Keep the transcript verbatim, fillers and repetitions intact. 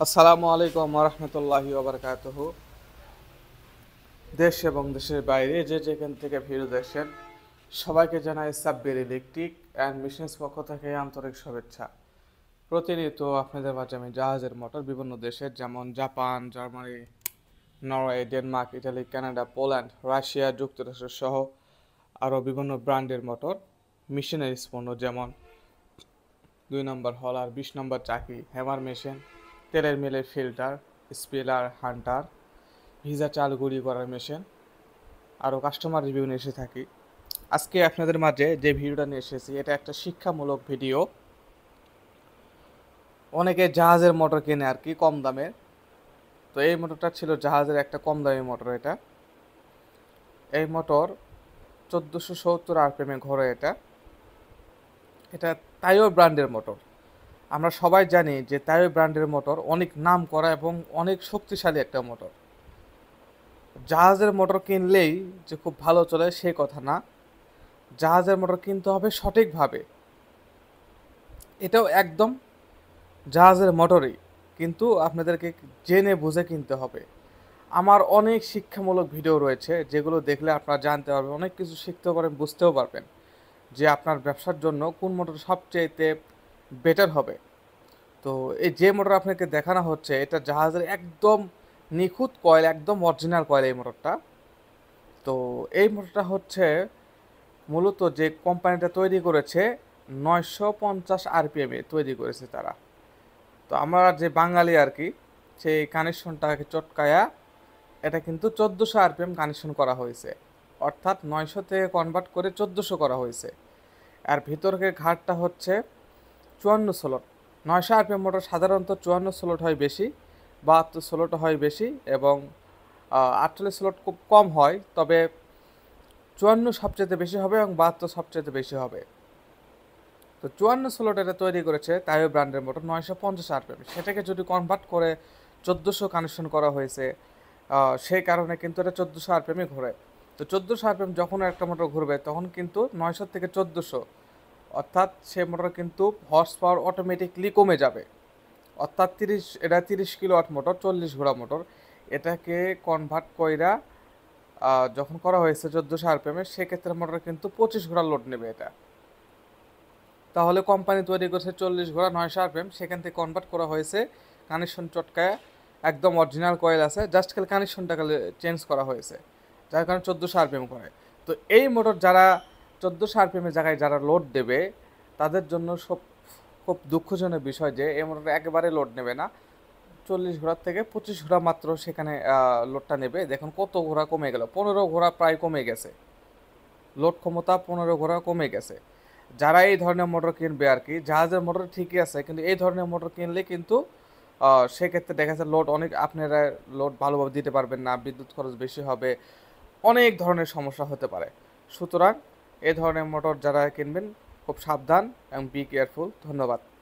আসসালামু আলাইকুম রহমতুল্লাহি ওবরকাতুহু। দেশ এবং দেশের বাইরে যে যেখান থেকে ভিডিও দেখছেন সবাইকে জানাই সাব্বির ইলেকট্রিক অ্যান্ড মেশিনস পক্ষ থেকে আন্তরিক শুভেচ্ছা। প্রতিনিয়ত আপনাদের মাঝে আমি জাহাজের মোটর বিভিন্ন দেশের যেমন Japan, Germany, Norway, Denmark, Italy, Canada, Poland, Russia, যুক্তরাষ্ট্র সহ আরও বিভিন্ন ব্র্যান্ডের মোটর, মেশিনারিজ পণ্য যেমন দুই নম্বর হলার, বিশ নম্বর চাকি, হ্যামার মেশিন, তেলের মিলের ফিল্টার, স্পেলার, হান্টার, ভিজা চাল গুঁড়ি করার মেশিন, আরও কাস্টমার রিভিউ নিয়ে এসে থাকি। আজকে আপনাদের মাঝে যে ভিডিওটা নিয়ে এসেছি এটা একটা শিক্ষামূলক ভিডিও। অনেকে জাহাজের মোটর কেনে আর কি কম দামে, তো এই মোটরটা ছিল জাহাজের একটা কম দামি মোটর। এটা এই মোটর চোদ্দোশো সত্তর আরপিএমে ঘোরে। এটা এটা তাইও ব্র্যান্ডের মোটর। আমরা সবাই জানি যে তাইও ব্র্যান্ডের মোটর অনেক নাম করা এবং অনেক শক্তিশালী একটা মোটর। জাহাজের মোটর কিনলেই যে খুব ভালো চলে সেই কথা না, জাহাজের মোটর কিনতে হবে সঠিকভাবে। এটাও একদম জাহাজের মোটরই, কিন্তু আপনাদেরকে জেনে বুঝে কিনতে হবে। আমার অনেক শিক্ষামূলক ভিডিও রয়েছে যেগুলো দেখলে আপনারা জানতে পারবেন, অনেক কিছু শিখতে পারবেন, বুঝতেও পারবেন যে আপনার ব্যবসার জন্য কোন মোটর সবচেয়েতে বেটার হবে। তো এই যে মোটর আপনাকে দেখানো হচ্ছে এটা জাহাজের একদম নিখুঁত কয়েল, একদম অরিজিনাল কয়েল এই মোটরটা। তো এই মোটরটা হচ্ছে মূলত যে কোম্পানিটা তৈরি করেছে নয়শো পঞ্চাশ আরপিএমে তৈরি করেছে তারা। তো আমরা যে বাঙালি আর কি, সেই কানেকশনটাকে চটকায়া এটা কিন্তু চোদ্দোশো আরপিএম কানেকশন করা হয়েছে, অর্থাৎ নয়শো থেকে কনভার্ট করে চোদ্দোশো করা হয়েছে। আর ভিতরকে ঘাটটা হচ্ছে চুয়ান্ন স্লট। নয়শো আরপিএম মোটর সাধারণত চুয়ান্ন স্লট হয় বেশি, বাহাত্তর স্লট হয় বেশি, এবং আটচল্লিশ স্লট খুব কম হয়। তবে চুয়ান্ন সবচেয়ে বেশি হবে এবং বাহাত্তর সবচেয়ে বেশি হবে। তো চুয়ান্ন স্লট এটা তৈরি করেছে তাইও ব্র্যান্ডের মোটর নয়শো পঞ্চাশ আরপিএম, সেটাকে যদি কনভার্ট করে চোদ্দোশো কানেকশন করা হয়েছে, সেই কারণে কিন্তু এটা চোদ্দোশো আরপিএমে ঘোরে। তো চোদ্দোশো আরপিএম যখন একটা মোটর ঘুরবে তখন কিন্তু নয়শো থেকে চোদ্দোশো, অর্থাৎ সে মোটর কিন্তু হর্স পাওয়ার অটোমেটিকলি কমে যাবে। অর্থাৎ তিরিশ, এটা তিরিশ কিলোওয়াট মোটর, চল্লিশ ঘোড়া মোটর। এটাকে কনভার্ট কইরা যখন করা হয়েছে চোদ্দোশো আরপিএমে, সেক্ষেত্রে মোটর কিন্তু পঁচিশ ঘোড়া লোড নেবে এটা। তাহলে কোম্পানি তৈরি করেছে চল্লিশ ঘোড়া নয়শো আরপিএম, সেখান থেকে কনভার্ট করা হয়েছে কানেকশন চটকায়, একদম অরিজিনাল কয়েল আছে, জাস্ট খালি কানেকশনটা খালি চেঞ্জ করা হয়েছে, যার কারণে চোদ্দোশো আরপিএম করে। তো এই মোটর যারা চোদ্দোশো আরপিএমের জায়গায় যারা লোড দেবে তাদের জন্য সব খুব দুঃখজনক বিষয় যে এই মোটর একেবারে লোড নেবে না। চল্লিশ ঘোড়ার থেকে পঁচিশ ঘোড়া মাত্র সেখানে লোডটা নেবে। দেখুন কত ঘোড়া কমে গেল, পনেরো ঘোড়া প্রায় কমে গেছে, লোড ক্ষমতা পনেরো ঘোড়া কমে গেছে। যারা এই ধরনের মোটর কিনবে আর কি, জাহাজের মোটর ঠিকই আছে, কিন্তু এই ধরনের মোটর কিনলে কিন্তু সেক্ষেত্রে দেখা যাচ্ছে লোড অনেক, আপনারা লোড ভালোভাবে দিতে পারবেন না, বিদ্যুৎ খরচ বেশি হবে, অনেক ধরনের সমস্যা হতে পারে। সুতরাং এই ধরনের মোটর যারা কিনবেন খুব সাবধান এবং বি কেয়ারফুল। ধন্যবাদ।